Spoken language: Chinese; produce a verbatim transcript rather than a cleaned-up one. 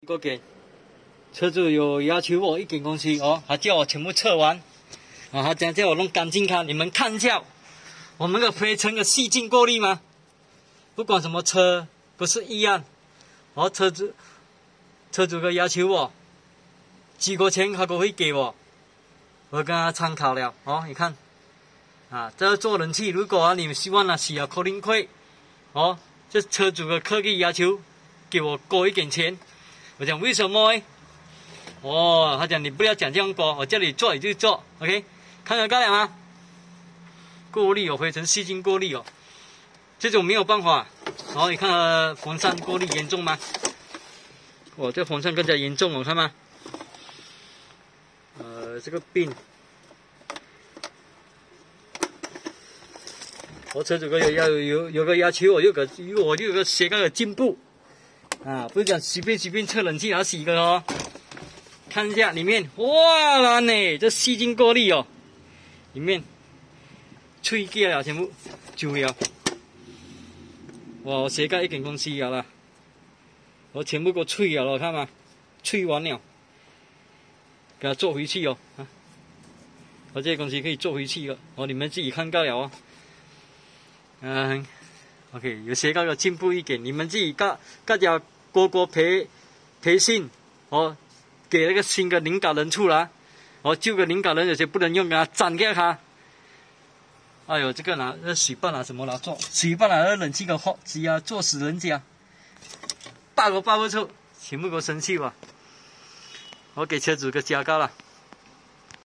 个给车主有要求我一点东西哦，他叫我全部测完，啊，他讲叫我弄干净看，你们看一下，我们的灰尘的细菌过滤吗？不管什么车，不是一样。哦，车主车主个要求我，几个钱他都会给我，我跟他参考了哦，你看，啊，这做人气，如果、啊、你们希望呢需要扣零亏，哦，这车主的客气要求，给我多一点钱。我讲为什么？哦，他讲你不要讲这样多，我叫你做你就做 ，OK？ 看得到了吗？过滤有灰尘细菌过滤哦，这种没有办法。哦，你看它风扇过滤严重吗？哦，这风扇更加严重哦，看吗？呃，这个病，我车主个有要有有个要求，我有个我就有个斜杠的进步。啊，不是讲随便随便测冷气然后洗的哦，看一下里面，哇啦呢，这细菌过滤哦，里面吹掉了全部揪了，哇，我斜盖一点东西了啦，我全部给我吹了了，看嘛，吹完了，给它做回去哦，啊，我这些东西可以做回去了，哦，你们自己看到了哦，嗯 ，OK， 有斜盖的进步一点，你们自己各各家。多多培培训哦，给那个新的领导人出来，哦，旧的领导人有些不能用啊，斩掉他。哎呦，这个拿这水泵拿什么拿做？水泵拿那冷气的火机啊，做死人家，爆都爆不出，全部给我生气吧！我给车主个加告了。